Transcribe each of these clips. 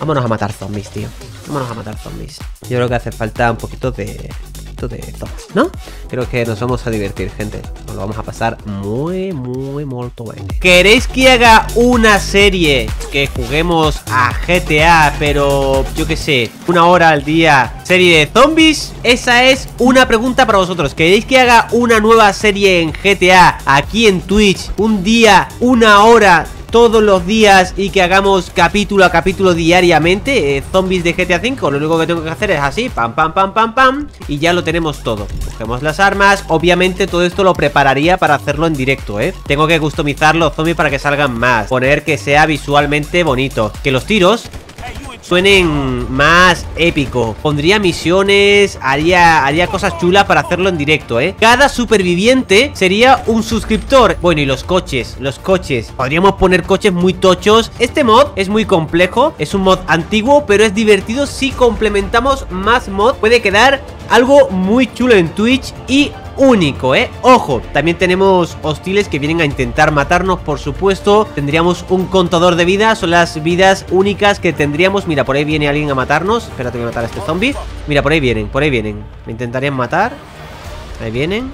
Vámonos a matar zombies, tío. Vámonos a matar zombies. Yo creo que hace falta un poquito de zombies, ¿no? Creo que nos vamos a divertir, gente. Nos lo vamos a pasar muy bien. ¿Queréis que haga una serie que juguemos a GTA, pero yo qué sé, 1 hora al día, serie de zombies? Esa es una pregunta para vosotros. ¿Queréis que haga una nueva serie en GTA aquí en Twitch? Un día, 1 hora todos los días y que hagamos capítulo a capítulo diariamente, zombies de GTA V. Lo único que tengo que hacer es así, pam, y ya lo tenemos todo. Cogemos las armas. Obviamente todo esto lo prepararía para hacerlo en directo, Tengo que customizar los zombies para que salgan más, poner que sea visualmente bonito, que los tiros suenen más épico. Pondría misiones, haría cosas chulas para hacerlo en directo, Cada superviviente sería un suscriptor. Bueno, y los coches. Podríamos poner coches muy tochos. Este mod es muy complejo. Es un mod antiguo, pero es divertido. Si complementamos más mod, puede quedar algo muy chulo en Twitch y único, Ojo, también tenemos hostiles que vienen a intentar matarnos, por supuesto. Tendríamos un contador de vidas. Son las vidas únicas que tendríamos. Mira, por ahí viene alguien a matarnos. Espérate, voy a matar a este zombie. Mira, por ahí vienen. Me intentarían matar. Ahí vienen.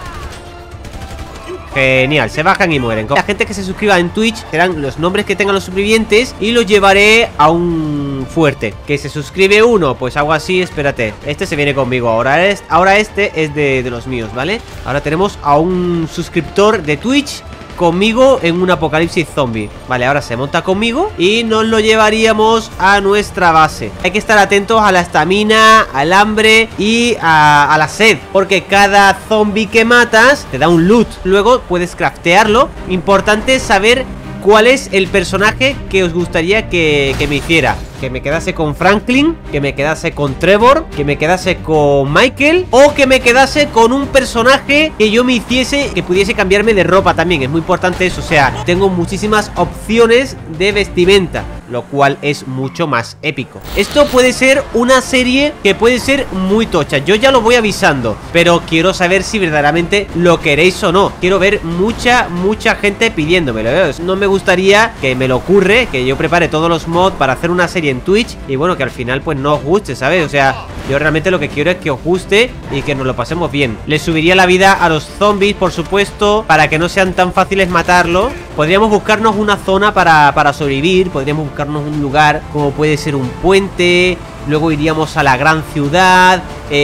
Genial, se bajan y mueren. La gente que se suscriba en Twitch serán los nombres que tengan los supervivientes y los llevaré a un fuerte. Que se suscribe uno, pues hago así, espérate. Este se viene conmigo, ahora este es de los míos, ¿vale? Ahora tenemos a un suscriptor de Twitch conmigo en un apocalipsis zombie. Vale, ahora se monta conmigo y nos lo llevaríamos a nuestra base. Hay que estar atentos a la estamina, al hambre y a la sed, porque cada zombie que matas te da un loot. Luego puedes craftearlo. Importante saber cuál es el personaje que os gustaría que me hiciera. Que me quedase con Franklin, que me quedase con Trevor, que me quedase con Michael, o que me quedase con un personaje que yo me hiciese, que pudiese cambiarme de ropa también. Es muy importante eso, o sea, tengo muchísimas opciones de vestimenta, lo cual es mucho más épico. Esto puede ser una serie que puede ser muy tocha. Yo ya lo voy avisando, pero quiero saber si verdaderamente lo queréis o no. Quiero ver mucha gente pidiéndomelo. No me gustaría que me lo ocurre, que yo prepare todos los mods para hacer una serie en Twitch y bueno, que al final pues no os guste, ¿sabes? O sea, yo realmente lo que quiero es que os guste y que nos lo pasemos bien. Le subiría la vida a los zombies, por supuesto, para que no sean tan fáciles matarlos. Podríamos buscarnos una zona para sobrevivir. Podríamos buscarnos un lugar como puede ser un puente. Luego iríamos a la gran ciudad.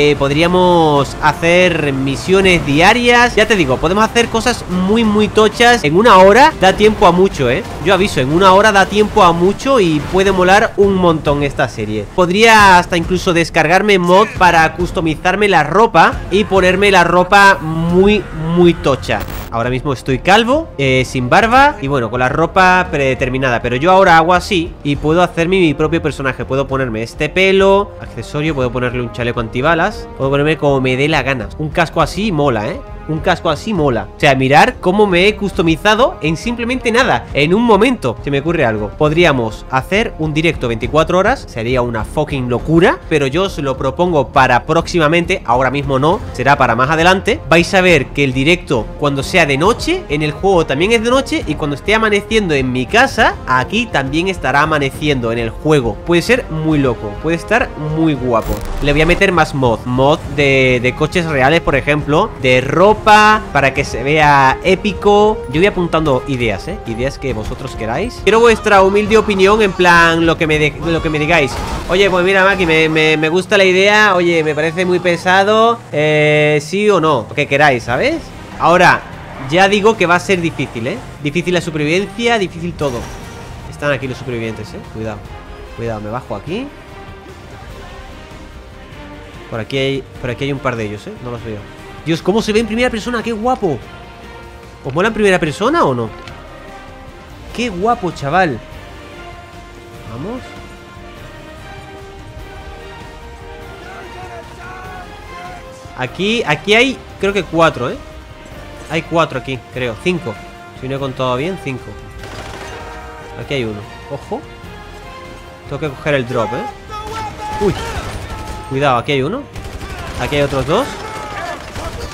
Podríamos hacer misiones diarias. Ya te digo, podemos hacer cosas muy tochas. En 1 hora da tiempo a mucho, Yo aviso, en 1 hora da tiempo a mucho y puede molar un montón esta serie. Podría hasta incluso descargarme mod para customizarme la ropa y ponerme la ropa muy tocha. Ahora mismo estoy calvo, sin barba y bueno, con la ropa predeterminada. Pero yo ahora hago así y puedo hacerme mi propio personaje. Puedo ponerme este pelo, accesorio, puedo ponerle un chaleco antibalas, puedo ponerme como me dé la gana. Un casco así mola, Un casco así mola. O sea, mirar cómo me he customizado en simplemente nada. En un momento se me ocurre algo. Podríamos hacer un directo 24 horas. Sería una fucking locura, pero yo os lo propongo para próximamente. Ahora mismo no, será para más adelante. Vais a ver que el directo, cuando sea de noche, en el juego también es de noche. Y cuando esté amaneciendo en mi casa, aquí también estará amaneciendo en el juego. Puede ser muy loco, puede estar muy guapo. Le voy a meter más mod de coches reales, por ejemplo, de ropa, para que se vea épico. Yo voy apuntando ideas, ideas que vosotros queráis. Quiero vuestra humilde opinión, en plan lo que me digáis. Oye, pues mira, Maki, me gusta la idea. Oye, me parece muy pesado, sí o no, lo que queráis, ¿sabes? Ahora, ya digo que va a ser difícil, difícil la supervivencia, difícil todo. Están aquí los supervivientes, Cuidado, me bajo aquí. Por aquí hay un par de ellos, no los veo. Dios, ¿cómo se ve en primera persona? ¡Qué guapo! ¿Os mola en primera persona o no? ¡Qué guapo, chaval! Vamos. Aquí hay, creo que 4, Hay 4 aquí, creo, 5. Si no he contado bien, 5. Aquí hay uno, ojo. Tengo que coger el drop, Uy. Cuidado, aquí hay uno. Aquí hay otros 2.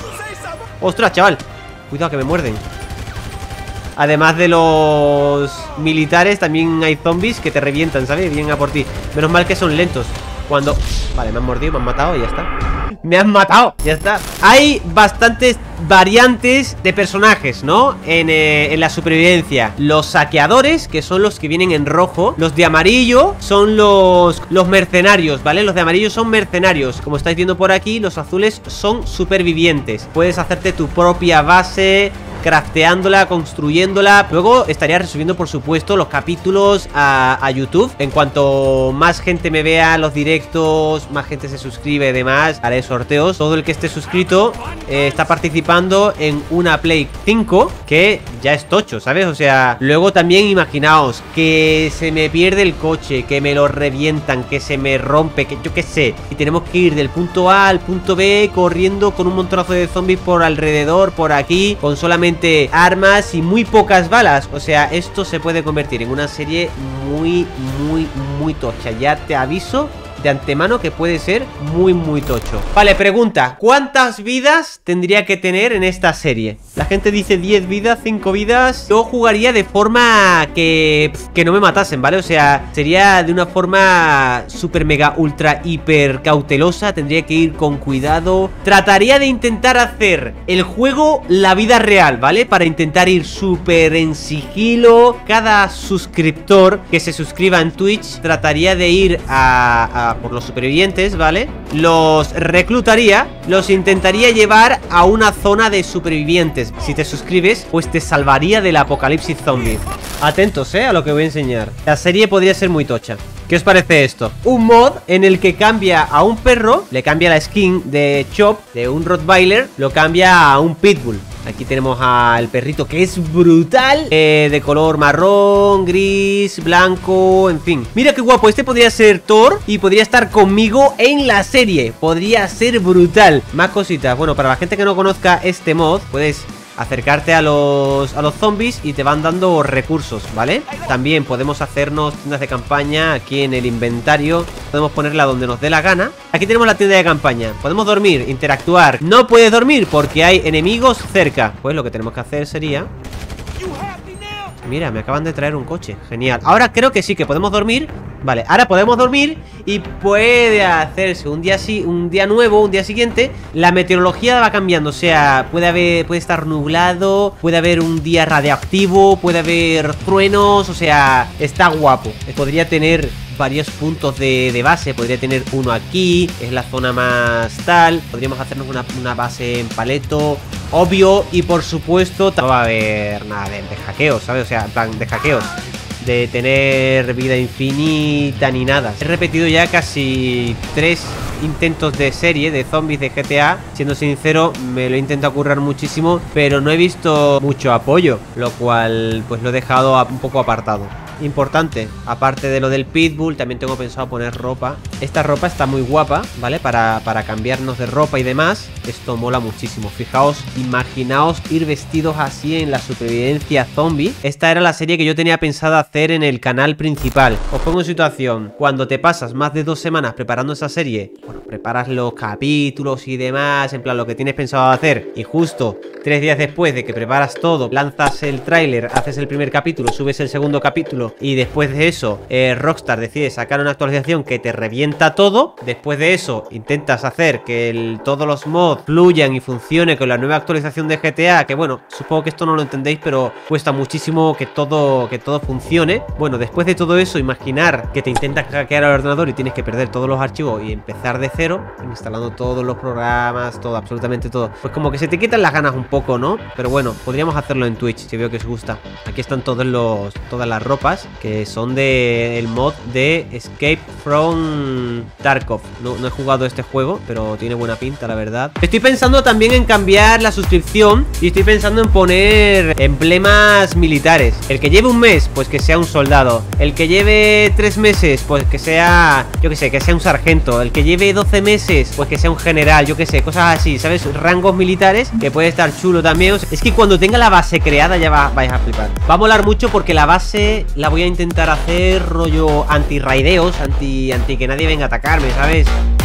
¡Ostras, chaval! Cuidado que me muerden. Además de los militares también hay zombies que te revientan, ¿sabes? Vienen a por ti. Menos mal que son lentos. Cuando... Vale, me han mordido, me han matado y ya está. Me han matado, ya está. Hay bastantes variantes de personajes, ¿no? En la supervivencia. Los saqueadores, que son los que vienen en rojo. Los de amarillo son los mercenarios, ¿vale? Los de amarillo son mercenarios. Como estáis viendo por aquí, los azules son supervivientes. Puedes hacerte tu propia base, crafteándola, construyéndola. Luego estaría resubiendo, por supuesto, los capítulos a YouTube. En cuanto más gente me vea los directos, más gente se suscribe y demás, haré sorteos. Todo el que esté suscrito está participando en una Play 5, que ya es tocho, ¿sabes? O sea, luego también imaginaos que se me pierde el coche, que me lo revientan, que se me rompe, que yo qué sé, y tenemos que ir del punto A al punto B corriendo con un montonazo de zombies por alrededor, por aquí, con solamente armas y muy pocas balas. O sea, esto se puede convertir en una serie muy, muy, muy tocha. Ya te aviso de antemano que puede ser muy, muy tocho. Vale, pregunta: ¿cuántas vidas tendría que tener en esta serie? La gente dice 10 vidas, 5 vidas. Yo jugaría de forma que no me matasen, ¿vale? O sea, sería de una forma súper, mega, ultra, hiper cautelosa. Tendría que ir con cuidado. Trataría de intentar hacer el juego la vida real, ¿vale? Para intentar ir súper en sigilo. Cada suscriptor que se suscriba en Twitch trataría de ir por los supervivientes, ¿vale? Los reclutaría, los intentaría llevar a una zona de supervivientes. Si te suscribes, pues te salvaría del apocalipsis zombie. Atentos, a lo que voy a enseñar. La serie podría ser muy tocha. ¿Qué os parece esto? Un mod en el que cambia a un perro, le cambia la skin de Chop, de un Rottweiler, lo cambia a un Pitbull. Aquí tenemos al perrito, que es brutal, de color marrón, gris, blanco, en fin. Mira qué guapo, este podría ser Thor y podría estar conmigo en la serie. Podría ser brutal. Más cositas. Bueno, para la gente que no conozca este mod, puedes acercarte a los zombies y te van dando recursos, ¿vale? También podemos hacernos tiendas de campaña aquí en el inventario. Podemos ponerla donde nos dé la gana. Aquí tenemos la tienda de campaña. Podemos dormir, interactuar. No puedes dormir porque hay enemigos cerca. Pues lo que tenemos que hacer sería... Mira, me acaban de traer un coche. Genial. Ahora creo que sí, que podemos dormir. Vale, ahora podemos dormir y puede hacerse un día nuevo, un día siguiente. La meteorología va cambiando, o sea, puede estar nublado, puede haber un día radioactivo, puede haber truenos, o sea, está guapo. Podría tener varios puntos de base. Podría tener uno aquí, es la zona más tal. Podríamos hacernos una base en paleto, obvio. Y por supuesto no va a haber nada de hackeos, ¿sabes? O sea, en plan de hackeos, de tener vida infinita ni nada. He repetido ya casi 3 intentos de serie de zombies de GTA. Siendo sincero, me lo he intentado currar muchísimo, pero no he visto mucho apoyo, lo cual pues lo he dejado un poco apartado. Importante, aparte de lo del Pitbull, también tengo pensado poner ropa. Esta ropa está muy guapa, ¿vale? Para cambiarnos de ropa y demás. Esto mola muchísimo. Fijaos, imaginaos ir vestidos así en la supervivencia zombie. Esta era la serie que yo tenía pensado hacer en el canal principal. Os pongo en situación: cuando te pasas más de 2 semanas preparando esa serie, bueno, preparas los capítulos y demás, en plan lo que tienes pensado hacer, y justo 3 días después de que preparas todo, lanzas el tráiler, haces el primer capítulo, subes el segundo capítulo, y después de eso Rockstar decide sacar una actualización que te revienta todo. Después de eso intentas hacer que todos los mods fluyan y funcione con la nueva actualización de GTA, que bueno, supongo que esto no lo entendéis, pero cuesta muchísimo que todo funcione. Bueno, después de todo eso, imaginar que te intentas hackear al ordenador y tienes que perder todos los archivos y empezar de cero, instalando todos los programas, todo, absolutamente todo. Pues como que se te quitan las ganas un poco, ¿no? Pero bueno, podríamos hacerlo en Twitch, si veo que os gusta. Aquí están todas las ropas, que son del mod de Escape from Tarkov. No he jugado este juego, pero tiene buena pinta, la verdad. Estoy pensando también en cambiar la suscripción y estoy pensando en poner emblemas militares. El que lleve un mes, pues que sea un soldado. El que lleve 3 meses, pues que sea, yo que sé, que sea un sargento. El que lleve 12 meses, pues que sea un general, yo que sé, cosas así, ¿sabes? Rangos militares, que puede estar chulo también. O sea, es que cuando tenga la base creada ya vais a flipar. Va a molar mucho porque la base la voy a intentar hacer rollo anti-raideos, anti que nadie venga a atacarme, ¿sabes?